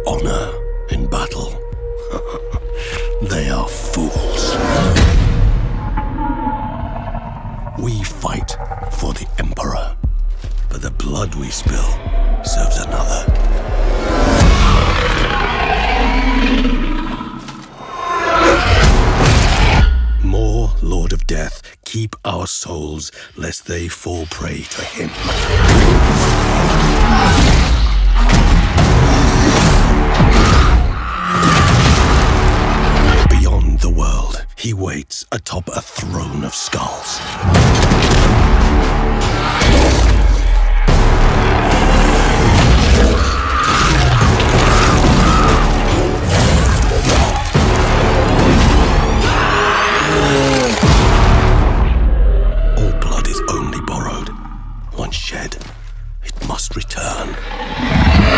honor in battle. They are fools. We fight for the Emperor, but the blood we spill serves another. More, Lord of Death, keep our souls, lest they fall prey to him. Beyond the world, he waits atop a throne of skulls. All blood is only borrowed. Once shed, it must return.